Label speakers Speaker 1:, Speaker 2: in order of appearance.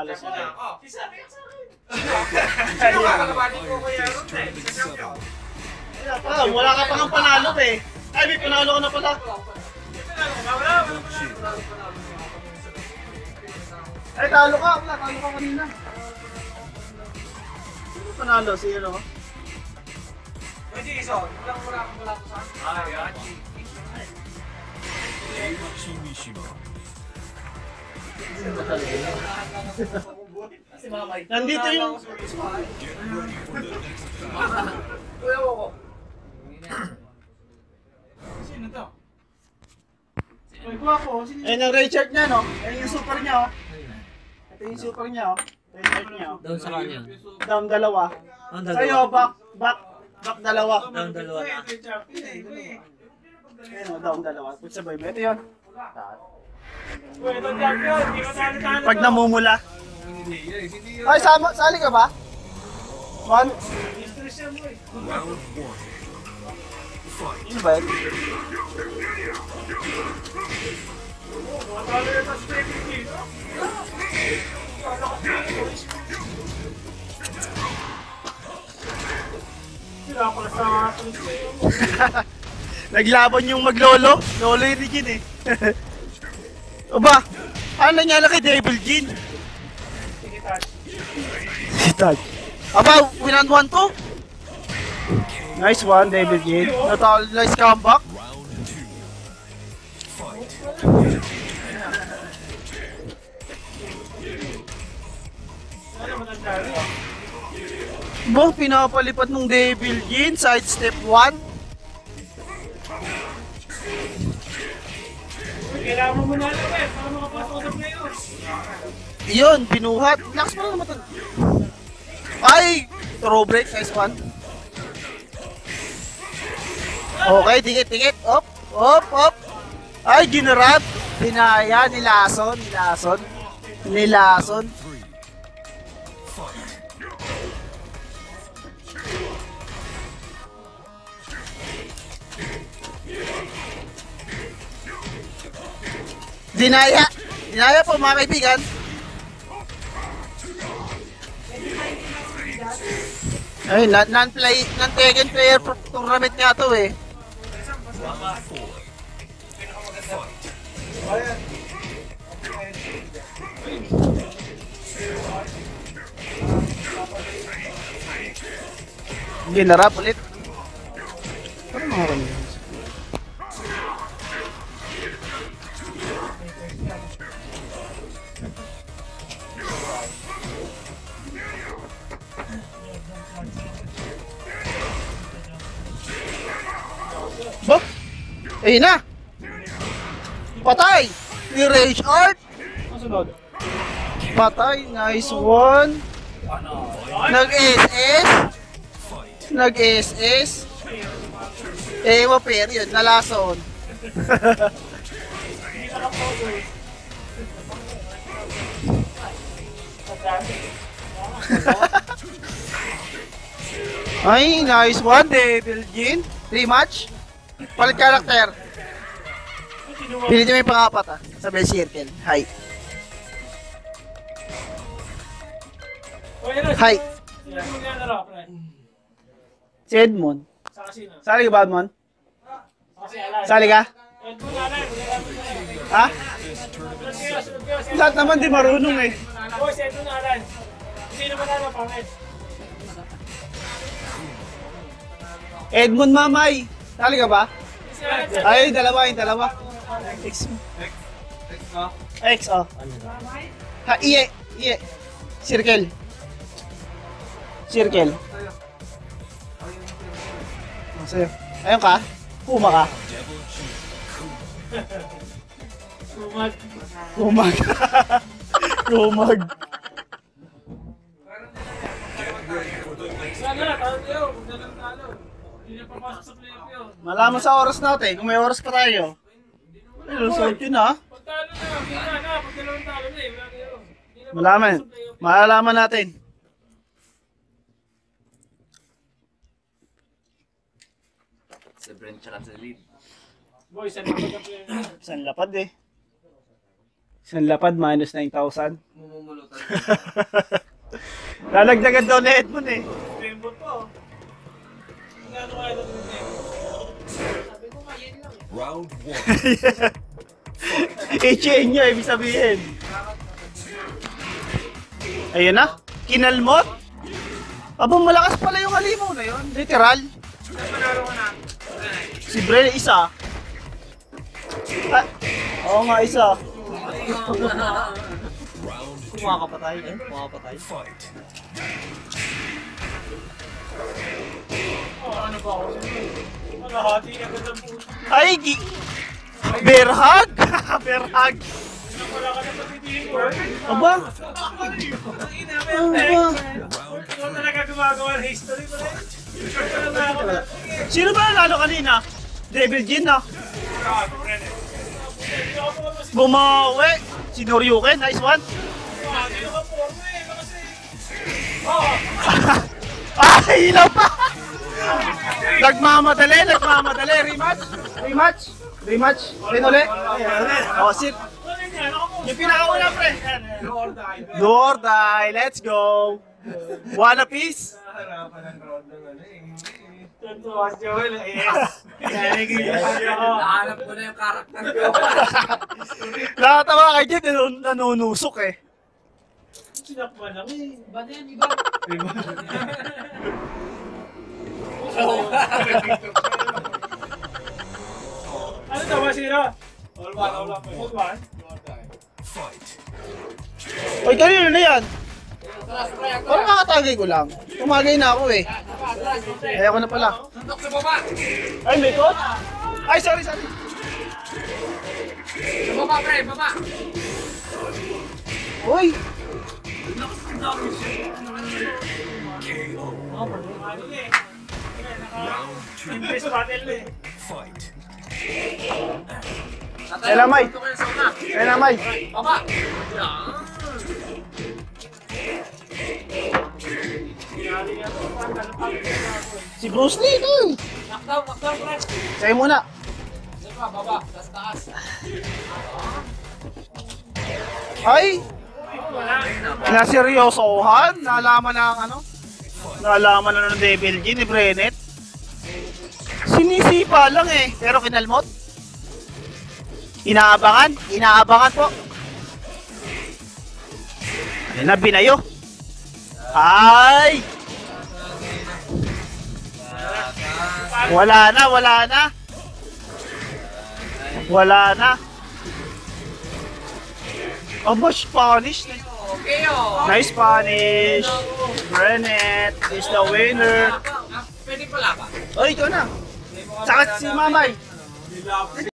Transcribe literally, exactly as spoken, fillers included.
Speaker 1: Panalo sila.
Speaker 2: Oh, isa kaya sa akin. Sino ka kalabati ko kaya ron eh? Sa champion.
Speaker 1: Ah, wala ka pang panalo eh. Ay, may panalo ka na pala. Ay, talo ka. Wala, talo ka kanina. Sino panalo? Sino?
Speaker 2: Pwede iso. Walang wala kang wala ko sa akin. Ay, Hachi.
Speaker 1: Nandito yung...
Speaker 2: Kuya ko. Sino to?
Speaker 1: Ay, kuha ko. Ayun ang Richard niya, no? Ayun yung super niya, oh. Ito yung super niya, oh. Richard niya, oh.
Speaker 3: Down sa kanya.
Speaker 1: Down dalawa.
Speaker 3: Ang
Speaker 1: Sa'yo, back, back, back dalawa.
Speaker 3: Down dalawa.
Speaker 1: Ayun, oh, down dalawa. Pag sabay ba? Ito yun. Pag namumula. Ay, sama, sali ka ba? One. Ano ba yun? Naglaban yung maglolo. Lolo yung Regine eh. O ba? Ano nangyala kay Devil Jin? Si Taj. Aba, winan one to? Nice one, Devil Jin. Natal, nice comeback. Bo, pinapalipat ng Devil Jin, side step one.
Speaker 2: Kailangan mo muna lang eh, para makapasok sa playoffs.
Speaker 1: Yun, binuhat. Lakas pa lang naman. Ay! Throw break, nice one. Okay, dikit, dikit. Op, op, op. Ay, ginarap. Dinaya, nilason, nilason. Nilason. Dinaya! Dinaya po mga kaibigan! Ay, non-play, non-taken player tournament nga to eh. Ginarap ulit. Ano mga kaibigan? Ba? Ayun na! Patay! Ni Rage Art! Patay! Nice one! Nag-S S! Nag-S S! Ewa period, nalason! Ay, nice one, Devil Jin! Rematch! Palit karakter. Pilitin mo yung pangapat ah. Sa bell circle. Hi. Hi. Si Edmond. Sali ka ba, Edmond? Sali ka? Ha? Lahat naman di marunong eh. Edmond Mamay. Sali ka ba? Ay, dalawa yung dalawa. X. X, oh. Ha, iye, iye. Circle. Circle. Sa'yo. Ayun ka? Puma ka?
Speaker 2: Kumag.
Speaker 1: Kumag. Kumag.
Speaker 2: Sana na, talo tayo. Magdalang talo. Hindi na papasok sa playoff yun.
Speaker 1: Malaman sa oras natin, kung may oras pa tayo. Ay, lusot yun ha.
Speaker 2: Pag talo na, hindi na. Pag dalawang talo na eh. Wala na yun. Hindi na
Speaker 1: Malaman.
Speaker 2: papasok sa playoff.
Speaker 1: Malalaman natin.
Speaker 3: Sa Brent tsaka sa lead.
Speaker 2: Boy, saan na magka-playoff?
Speaker 1: Isang lapad eh. Isang lapad, minus nine thousand.
Speaker 3: Mumumulutan.
Speaker 1: Lalagdagan daw na Edmund eh.
Speaker 2: Rainbow pa, oh. Ano kaya ito ng Rainbow? Sabi ko nga, yun lang.
Speaker 3: Round one.
Speaker 1: I-chain nyo, ibig sabihin. Ayun na, kinalmot. Aba, malakas pala yung halimaw na yun. Literal.
Speaker 2: Saan panalo ka na?
Speaker 1: Si Bren, isa. Ah, oo nga, isa. Kumakapatay, eh? Kumakapatay.
Speaker 3: Fight.
Speaker 2: Oh, ano ba ako? Malahati agad ang puso.
Speaker 1: Ay, gi... Bear hug! Bear hug!
Speaker 2: Wala ka na pagtitingin ko.
Speaker 1: Aba,
Speaker 2: Ang ina,
Speaker 1: aba.
Speaker 2: ikaw talaga gumagawa ng history mo rin.
Speaker 1: Sino ba nanalo kanina? Devil Jin na. Bumawi. Si Noryuken, nice one. Ay, ilaw pa! Nagmamadali, nagmamadali. Rematch? Rematch? Rematch? Rin ulit? Oh, sit. Yung pinakauna, pre. Do or die. Let's go. One apiece.
Speaker 3: Nahanap ko na yung karakter ko.
Speaker 1: Nakatawa kayo dyan, nanun- nanunusok eh.
Speaker 2: Sinakman lang eh.
Speaker 3: Ba't yan, iba?
Speaker 2: Ano to, masira? All one, all one. All one?
Speaker 3: Fight.
Speaker 1: Oy, kanino na yan? Parang kakatagay ko lang. Tumagay na ako eh. Ayoko na pala.
Speaker 3: Suntok sa baba!
Speaker 1: Ay, may coach? Ay, sorry, sorry.
Speaker 3: Sa baba, pre! Baba!
Speaker 1: Uy!
Speaker 3: K O.
Speaker 2: Ano eh?
Speaker 3: Round two.
Speaker 2: Invest battle eh.
Speaker 3: Fight.
Speaker 1: Elamay.
Speaker 3: Suntok kayo sa una.
Speaker 1: Elamay.
Speaker 3: Baba!
Speaker 1: Si Bruce Lee ito eh.
Speaker 3: Knockdown, knockdown, pre!
Speaker 1: Sa'yo muna.
Speaker 3: Isa pa, baba. Taas, taas.
Speaker 1: Ay! Naseryosohan. Nalaman na ang ano? Nalaman na ng Devil Jin ni Brenet. Sinisipa lang eh. Pero kinalmot. Inaabangan. Inaabangan po. Ayun na, binayo. Ay! Wala na, wala na. Wala na. Aba, Spanish.
Speaker 3: Okay, oh!
Speaker 1: Nice Spanish. Brenet is the winner.
Speaker 3: Pwede pala ba?
Speaker 1: Oy, ikaw na. Saka si Mamay.